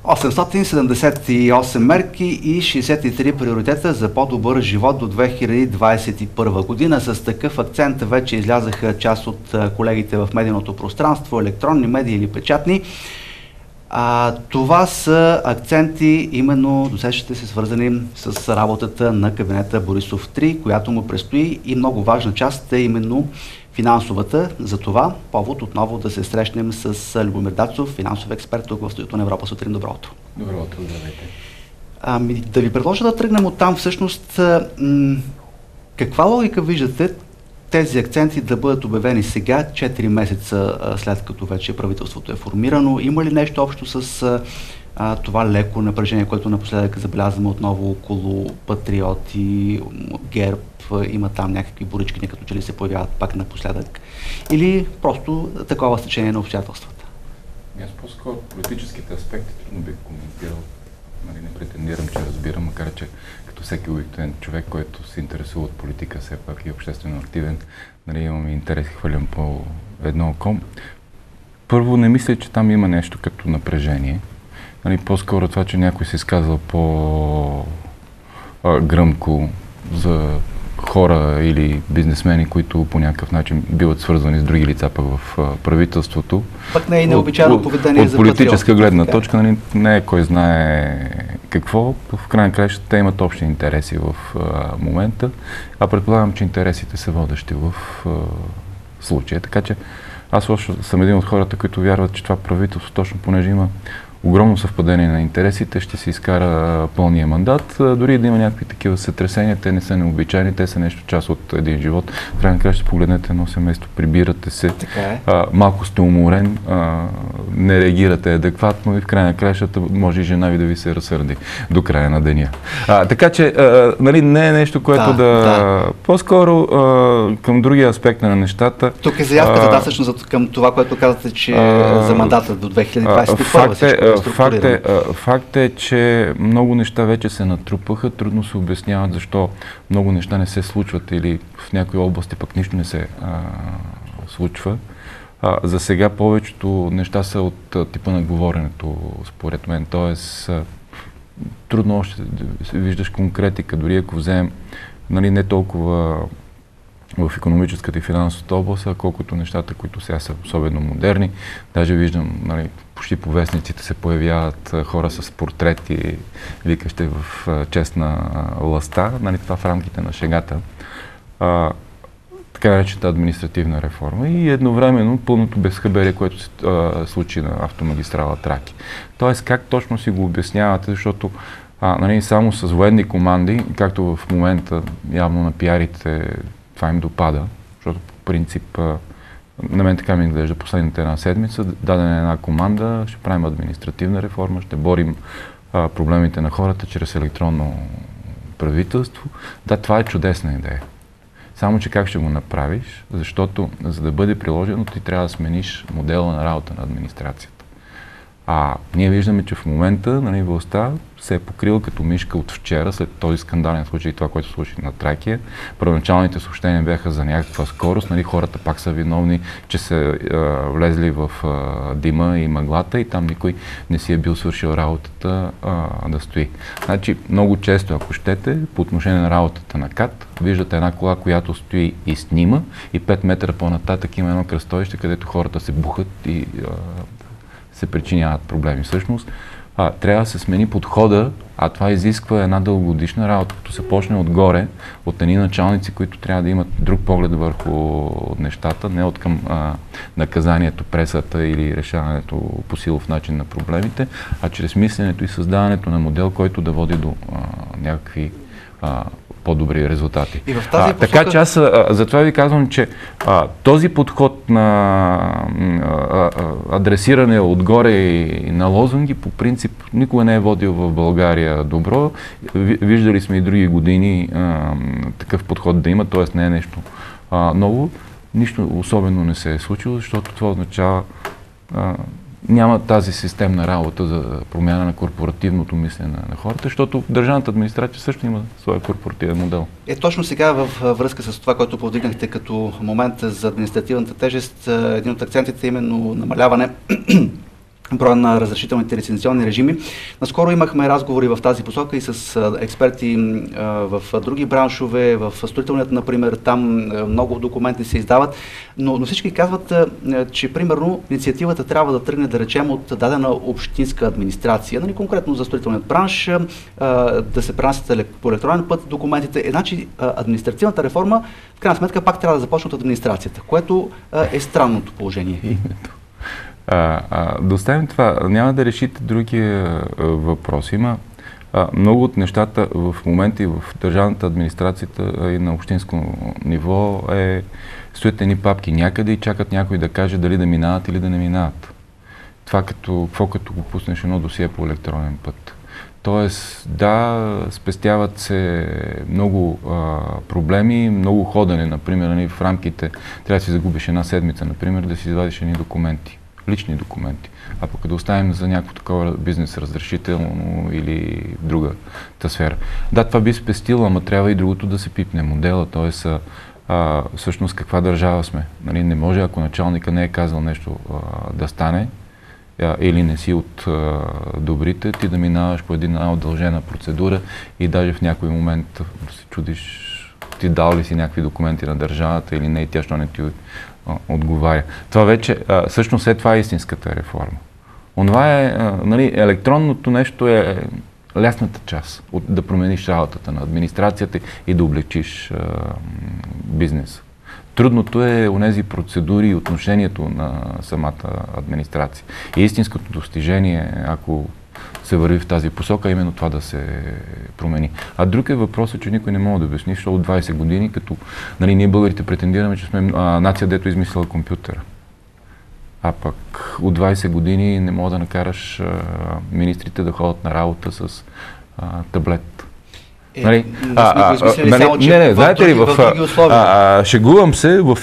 878 мерки и 63 приоритета за по-добър живот до 2021 година. С такъв акцент вече излязаха част от колегите в медийното пространство, електронни медии или печатни. Това са акценти, именно досещате се, свързани с работата на кабинета Борисов 3, която му предстои, и много важна част е именно финансовата. За това повод отново да се срещнем с Любомир Дацов, финансов експерт тук в студиото на Европа сутрин. Добро утро. Добро утро, здравейте. Да ви предложа да тръгнем от там. Всъщност, каква логика виждате тези акценти да бъдат обявени сега, 4 месеца след като вече правителството е формирано? Има ли нещо общо с това леко напрежение, което напоследък забелязваме отново около патриоти, ГЕРБ? Има там някакви борички, като че ли се появяват пак напоследък? Или просто такова стечение на обстоятелствата? Аз по-скоро политическите аспекти трудно бих коментирал. Не претендирам, че разбирам, макар че като всеки обикновен човек, който се интересува от политика, все пак и обществено активен, имам интерес и хвърлям по едно око. Първо, не мисля, че там има нещо като напрежение. По-скоро това, че някой се изказва по-гръмко за хора или бизнесмени, които по някакъв начин биват свързвани с други лица пък в правителството. Пък не е необичайно поведение за патриот. От политическа гледна точка не е кой знае какво. В крайна краща те имат общи интереси в момента, а предполагам, че интересите са водещи в случая. Така че аз още съм един от хората, които вярват, че това правителство, точно понеже има огромно съвпадение на интересите, ще се изкара пълния мандат. Дори да има някакви такива сътресения, те не са необичайни, те са нещо част от един живот. В крайна краща погледнете едно семейство, прибирате се, малко сте уморен, не реагирате адекватно и в крайна кращата може и жена ви да ви се разсърди до края на деня. Така че не е нещо, което по-скоро към другия аспект на нещата. Тук е заявката, всъщност към това, което казвате, че за мандата до 2021. Факт е, че много неща вече се натрупаха, трудно се обясняват защо много неща не се случват или в някои области пък нищо не се случва. За сега повечето неща са от типа на говоренето, според мен. Тоест, трудно още виждаш конкретика, дори ако вземем не толкова в икономическата и финансовата област, колкото нещата, които сега са особено модерни. Даже виждам, почти по вестниците се появяват хора с портрети, викащи в чест на властта, това в рамките на шегата. Така наречената административна реформа и едновременно пълното безхаберие, което се случи на автомагистрала Тракия. Тоест, как точно си го обяснявате, защото само с военни команди, както в момента явно на пиарите това им допада, защото по принцип на мен така ми изглежда последната една седмица, дадена една команда, ще правим административна реформа, ще борим проблемите на хората чрез електронно правителство. Да, това е чудесна идея. Само, че как ще го направиш, защото за да бъде приложено, ти трябва да смениш модела на работа на администрацията. Ние виждаме, че в момента властта се е покрила като мишка от вчера, след този скандален случай, това, което се случи на Тракия. Първоначалните съобщения бяха за някаква скорост, хората пак са виновни, че са влезли в дима и мъглата и там никой не си е бил свършил работата да стои. Значи, много често, ако щете, по отношение на работата на КАТ, виждате една кола, която стои и снима и 5 метра по-нататък има едно кръстовище, където хората се бухат и се причиняват проблеми. Всъщност, трябва да се смени подхода, а това изисква една дългогодишна работа, като се почне отгоре, от едни началници, които трябва да имат друг поглед върху нещата, не от към наказанието, пресата или решаването по силов начин на проблемите, а чрез мисленето и създаването на модел, който да води до някакви по-добри резултати. Така че аз затова ви казвам, че този подход на адресиране отгоре и на лозунги по принцип никога не е водил в България добро. Виждали сме и други години такъв подход да има, т.е. не е нещо ново. Нищо особено не се е случило, защото това означава няма тази системна работа за промяна на корпоративното мислене на хората, защото държавната администрация също има своя корпоративен модел. Точно сега във връзка с това, което повдигнахте като момент за административната тежест, един от акцентите е именно намаляване броя на разрешителните лицензионни режими. Наскоро имахме разговори в тази посока и с експерти в други браншове, в строителният, например, там много документи се издават, но всички казват, че примерно инициативата трябва да тръгне, да речем, от дадена общинска администрация, нали, конкретно за строителният бранш, да се пренасят по електронен път документите. Значи административната реформа, в крайна сметка, пак трябва да започне от администрацията, което е странното положение. Да оставим това. Няма да решите другия въпрос. Има много от нещата в момента и в държавната администрацията и на общинско ниво стоят едни папки някъде и чакат някой да каже дали да минават или да не минават. Това като го пуснеш едно досие по електронен път. Тоест, да, спестяват се много проблеми, много ходене, например, в рамките, трябва да си загубиш една седмица, например, да си извадиш едни документи, лични документи. А пък да оставим за някакво такова бизнес разрешително или другата сфера. Да, това би спестило, ама трябва и другото да се пипне модела, т.е. всъщност каква държава сме. Нали, не може, ако началника не е казал нещо да стане, или не си от добрите, ти да минаваш по една удължена процедура и даже в някой момент да се чудиш, ти дал ли си някакви документи на държавата или не, и тя що не ти отговаря. Това вече, всъщност това е истинската реформа. Онова е, нали, електронното нещо е лесната част да промениш работата на администрацията и да облегчиш бизнеса. Трудното е онези процедури и отношението на самата администрация. И истинското достижение, ако се върви в тази посока, именно това да се промени. А друг е въпросът, че никой не може да обясни, защото от 20 години, като нали, ние българите претендираме, че сме нация, дето измислила компютъра. А пък от 20 години не мога да накараш министрите да ходят на работа с таблет. Нали? Знаете ли, шегувам се, в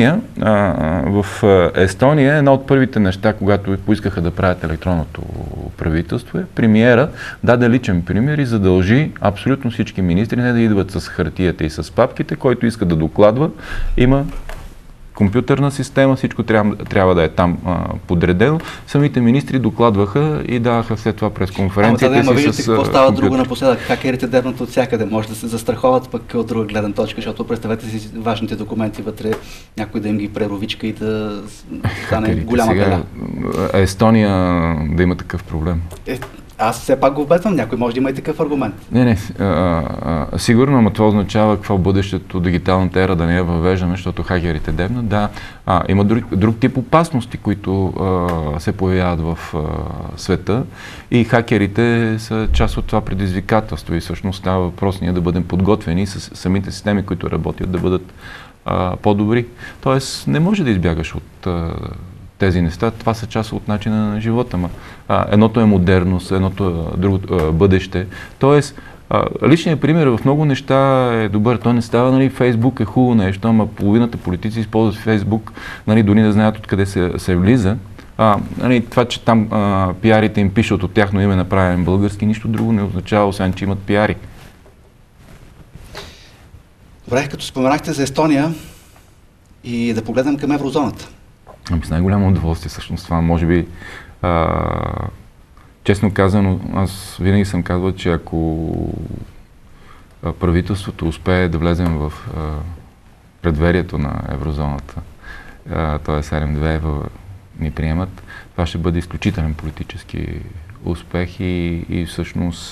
Естония една от първите неща, когато поискаха да правят електронното правителство, премиера даде личен пример и задължи абсолютно всички министри не да идват с хартията и с папките, който иска да докладва, има компютърна система, всичко трябва да е там подредено. Самите министри докладваха и даваха след това през конференцията си виждате какво става друго напоследък. Хакерите дебнат от всякъде. Може да се застраховат пък от друга гледна точка, защото представете си важните документи вътре, някой да им ги преровичка и да стане голяма беда. Естония да има такъв проблем. Аз все пак го вбетвам, някой може да има и такъв аргумент. Сигурно, но това означава какво бъдещето, дигиталната ера да не я въвеждаме, защото хакерите дебнат. Да, има друг тип опасности, които се появяват в света и хакерите са част от това предизвикателство и всъщност става въпрос ние да бъдем подготвени с самите системи, които работят, да бъдат по-добри. Тоест не може да избягаш от тези неща, това са част от начина на живота. Едното е модерност, едното е другото бъдеще. Тоест, личният пример в много неща е добър. То не става, нали, Фейсбук е хубаво нещо, ама половината политици използват Фейсбук, нали, дори не знаят откъде се влиза. Нали, това, че там пиарите им пишат от тяхно име направен български, нищо друго не означава, освен че имат пиари. Добре, като споменахте за Естония и да погледнем към еврозоната. С най-голямо удоволствие всъщност това. Може би, честно казано, аз винаги съм казвал, че ако правителството успее да влезем в предверието на еврозоната, т.е. 7-2 ни приемат, това ще бъде изключителен политически успех и всъщност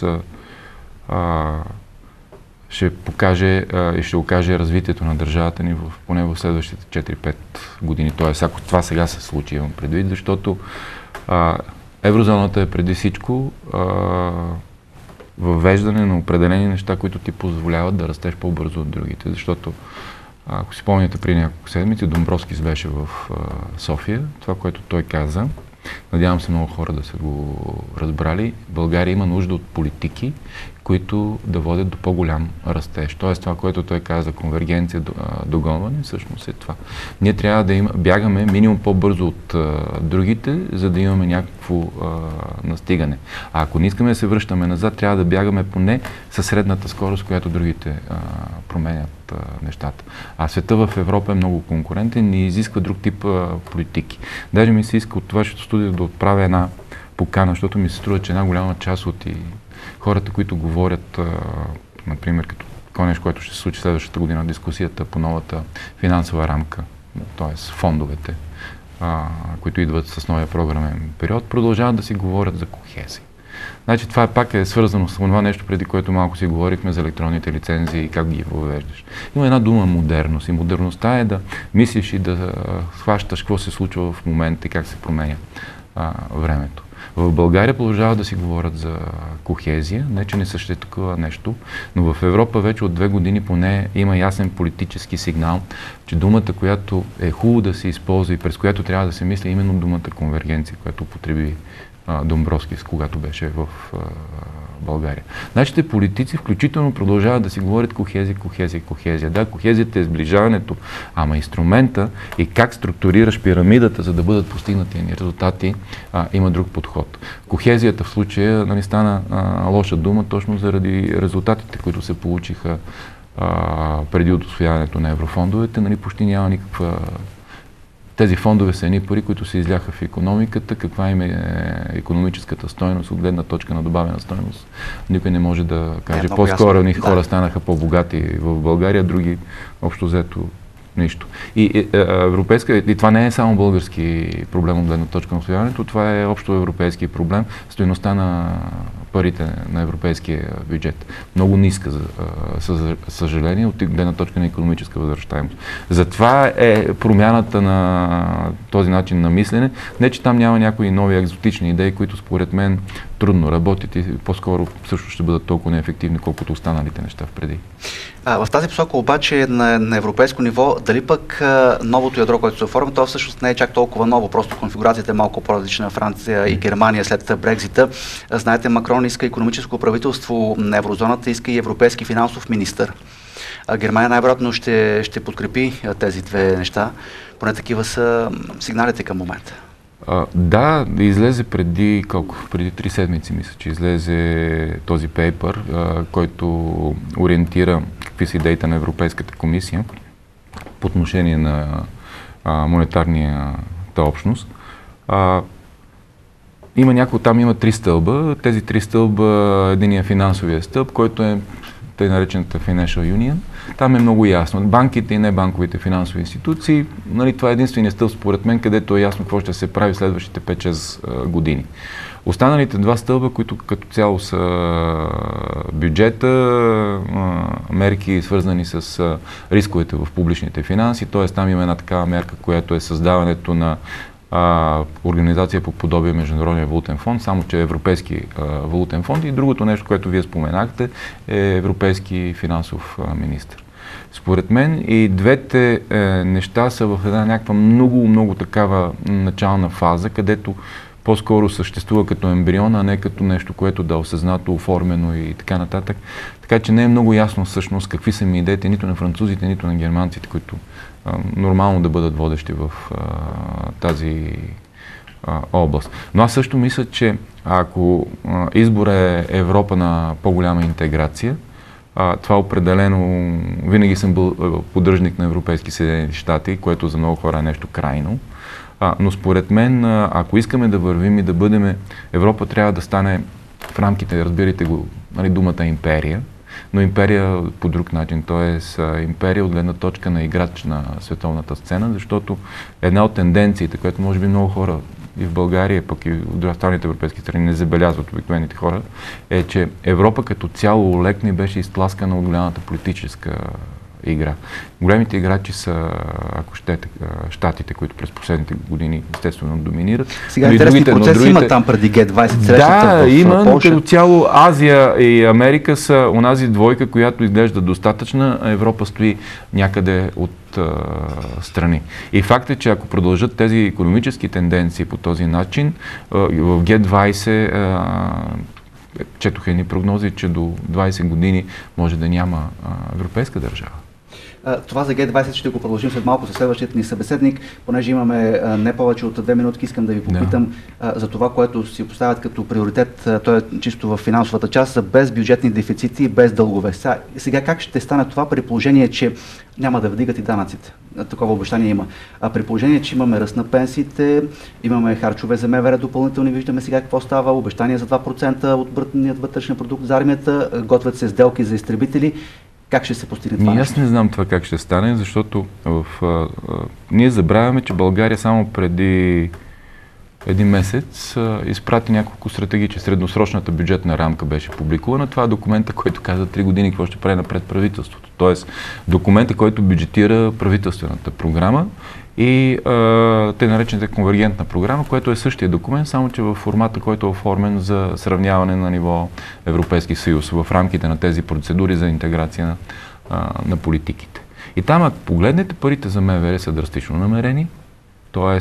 ще покаже и ще окаже развитието на държавата ни поне в следващите 4-5 години. Тоест, ако това сега се случи, имам предвид, защото еврозоната е преди всичко въвеждане на определени неща, които ти позволяват да растеш по-бързо от другите. Защото, ако си помните, при няколко седмици Домбровскис беше в София. Това, което той каза, надявам се много хора да са го разбрали, България има нужда от политики, които да водят до по-голям растеж. Тоест това, което той каза, конвергенция, догонване, всъщност е това. Ние трябва да бягаме минимум по-бързо от другите, за да имаме някакво настигане. А ако не искаме да се връщаме назад, трябва да бягаме поне със средната скорост, която другите променят нещата. А света в Европа е много конкурентен и изисква друг тип политики. Даже ми се иска от вашето студио да отправя една покана, защото ми се струва, че една голяма част от и хората, които говорят, например, като нещо, което ще се случи следващата година, дискусията по новата финансова рамка, т.е. фондовете, които идват с новия програмен период, продължават да си говорят за кохезия. Значи това пак е свързано с това нещо, преди което малко си говорихме за електронните лицензии и как ги въвеждаш. Има една дума модерност и модерността е да мислиш и да схващаш какво се случва в момента и как се променя времето. В България продължават да си говорят за кохезия, не че не съществува такова нещо, но в Европа вече от 2 години поне има ясен политически сигнал, че думата, която е хубаво да се използва и през която трябва да се мисли, именно думата конвергенция, която употреби Домбровскис, когато беше в България. Нашите политици включително продължават да си говорят кохезия. Да, кохезията е сближаването, ама инструмента и как структурираш пирамидата, за да бъдат постигнати резултати, има друг подход. Кохезията в случая стана лоша дума точно заради резултатите, които се получиха преди усвояването на еврофондовете. Почти няма никаква. Тези фондове са едни пари, които се изляха в икономиката. Каква им е икономическата стойност от гледна точка на добавена стойност? Никой не може да каже. По-скоро едни хора станаха по-богати в България, други общо взето нищо. И това не е само български проблем от гледна точка на усвояването, това е общо европейски проблем. Стойността на парите на европейския бюджет. Много ниска, за съжаление, от гледна точка на икономическа възвръщаемост. Затова е промяната на този начин на мислене. Не, че там няма някои нови екзотични идеи, които според мен трудно работят и по-скоро също ще бъдат толкова неефективни, колкото останалите неща впреди. В тази посока обаче на европейско ниво, дали пък новото ядро, което се оформя, то всъщност не е чак толкова ново, просто конфигурацията е малко по-различна на Франция и Германия след Брекзита. Знаете, Макрон иска икономическо правителство на еврозоната, иска и европейски финансов министър. Германия най-вероятно ще подкрепи тези две неща, поне такива са сигналите към момента. Да, излезе преди 3 седмици, мисля, че излезе този пейпер, който ориентира какви са идеите на Европейската комисия по отношение на монетарната общност. Там има 3 стълба. Тези 3 стълба, единия финансовия стълб, който е тъй наречената Financial Union. Там е много ясно. Банките и небанковите финансови институции, това е единственият стълб според мен, където е ясно какво ще се прави в следващите 5-6 години. Останалите 2 стълба, които като цяло са бюджета, мерки свързани с рисковете в публичните финанси, т.е. там има една такава мерка, която е създаването на организация по подобие Международния валутен фонд, само че Европейски валутен фонд и другото нещо, което вие споменахте, е Европейски финансов министър. Според мен и двете неща са в една някаква много такава начална фаза, където по-скоро съществува като ембрион, а не като нещо, което да е осъзнато, оформено и така нататък. Така че не е много ясно всъщност какви са ми идеите нито на французите, нито на германците, които нормално да бъдат водещи в тази област. Но аз също мисля, че ако избор е Европа на по-голяма интеграция, това определено, винаги съм бил поддръжник на Европейски Съединени щати, което за много хора е нещо крайно. Но според мен, ако искаме да вървим и да бъдем, Европа трябва да стане в рамките, разбирайте го, думата империя, но империя по друг начин, т.е. империя от гледна точка на играч на световната сцена, защото една от тенденциите, която може би много хора и в България, пък и в останалите европейски страни не забелязват обикновените хора, е, че Европа като цяло олекна и беше изтласкана от голямата политическа игра. Големите играчи са, ако щете, щатите, които през последните години естествено доминират. Сега интересни процеси има там преди Г20 срещата в има, но Полша. като цяло Азия и Америка са онази двойка, която изглежда достатъчна, а Европа стои някъде от страни. И факт е, че ако продължат тези икономически тенденции по този начин, в Г20 четоха едни прогнози, че до 20 години може да няма европейска държава. Това за Г20 ще го продължим след малко със следващият ни събеседник, понеже имаме не повече от 2 минутки, искам да ви попитам за това, което си поставят като приоритет, то е чисто в финансовата част, без бюджетни дефицити и без дългове. Сега как ще стане това при положение, че няма да вдигат и данъците? Такова обещание има. А при положение, че имаме ръст на пенсиите, имаме харчове за МВР допълнителни, виждаме сега какво става, обещание за 2% от брутният вътрешен продукт за армията, готвят се сделки за изтребители. Как ще се постигне това? Аз не знам това как ще стане, защото ние забравяме, че България само преди един месец изпрати няколко стратегически. Средносрочната бюджетна рамка беше публикувана. Това е документа, който каза 3 години какво ще прави напред правителството. Тоест документа, който бюджетира правителствената програма и те наречената конвергентна програма, което е същия документ, само че в формата, който е оформен за сравняване на ниво Европейски съюз в рамките на тези процедури за интеграция на политиките. И там, ако погледнете, парите за МВР са драстично намерени, т.е.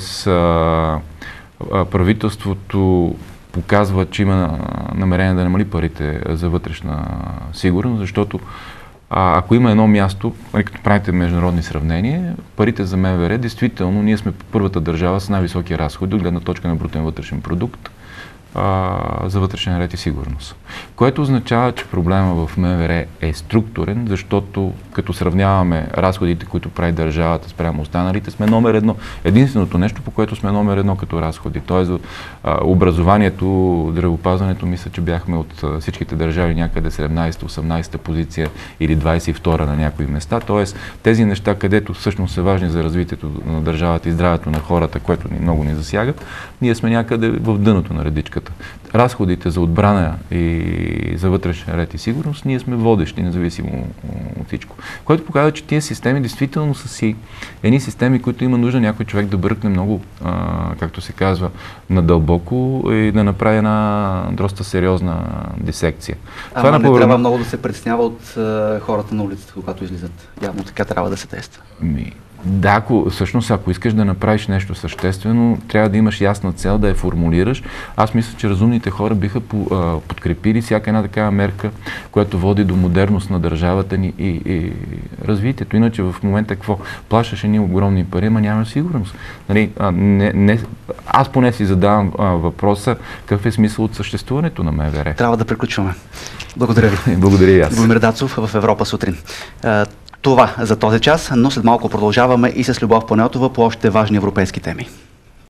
правителството показва, че има намерение да намали парите за вътрешна сигурност, защото ако има едно място, като правите международни сравнения, парите за МВР, действително, ние сме първата държава с най-високи разходи от гледна точка на брутен вътрешен продукт за вътрешен ред и сигурност. Което означава, че проблема в МВР е структурен, защото като сравняваме разходите, които прави държавата спрямо останалите, сме номер едно. Единственото нещо, по което сме номер едно като разходи. Тоест образованието, здравеопазването, мисля, че бяхме от всичките държави някъде 17-18 позиция или 22 на някои места. Тоест тези неща, където всъщност са важни за развитието на държавата и здравето на хората, което много ни засяга, ние сме някъде в дъното на редичката. Разходите за отбрана и за вътрешен ред и сигурност, ние сме водещи, независимо от всичко. Което показва, че тези системи действително са си едни системи, които има нужда някой човек да бръкне много, както се казва, надълбоко и да направи една доста сериозна дисекция. Не трябва много да се притеснява от хората на улицата, когато излизат. Явно така трябва да се тества. Да, всъщност, ако искаш да направиш нещо съществено, трябва да имаш ясна цел, да я формулираш. Аз мисля, че разумните хора биха подкрепили всяка една такава мерка, която води до модерност на държавата ни и развитието. Иначе в момента какво? Плащаш едни огромни пари, ама няма сигурност. Нали, аз поне си задавам въпроса, какъв е смисъл от съществуването на МВР. Трябва да приключваме. Благодаря ви. Благодаря и аз. Любомир Дацов в Европа сутрин. Това за този час, но след малко продължаваме и с Любов Панайотова по още важни европейски теми.